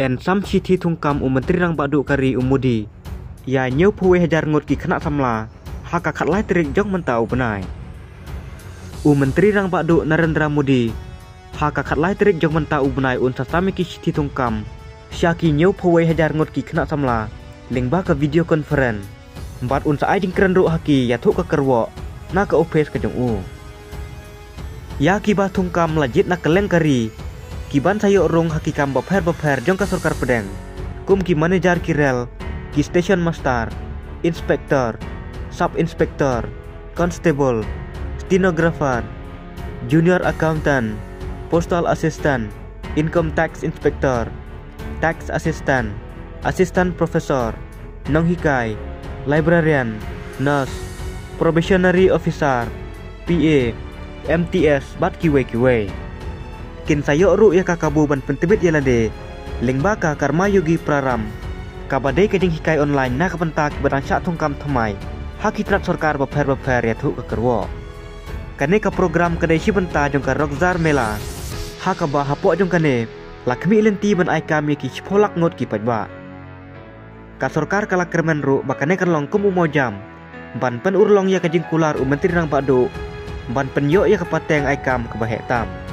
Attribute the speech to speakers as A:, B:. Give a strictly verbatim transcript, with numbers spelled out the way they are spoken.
A: En sam chithi thungkam u menteri rang badu kari umudi. Ya nyau puwe hajar ngot ki kena samla. Haka khatlai terik jong mentau benai. U menteri rang badu Narendra Modi. Haka khatlai terik jong mentau benai un sasami ki chithi thungkam. Syaki nyau puwe hajar ngot ki kena samla. Lingba ke video conference. Bat un saai jing keren ru haki ya thuk ke kerwo. Na ke opes ke jong u. Ya ki ba thungkam lajit na keleng kari. Kiban sayo rong hakikam baper-baper jong ka Sarkar Pedang. Kum ki manager kirel, ki station master, inspektor, sub inspektor, constable, stenographer, junior accountant, postal assistant, income tax inspector, tax assistant, assistant professor, nonghikai, librarian, nurse, probationary officer, P A, M T S bat kiwe-kiwe. Kin sayo ru ya kakabu ban pentebit yalade. Lingba ka karma yogi praram. Kabadai kajing hikai online na kapentak barang syak thungkam thamai. Haki trat Sarkar baper-baper ya thuk kekerwo. Kane ka program kadai shibenta jong ka Rockzar Mela. Haka ba hapok jong kane. Lakmi lenti ban aikam ya ki chpolak ngot ki pajba. Ka Sarkar kala kermen ru bakane kerlong kum umojam. Ban pen urlong ya kajing kular u menteri rang badu. Ban penyo ya kapateng aikam kebahek tam.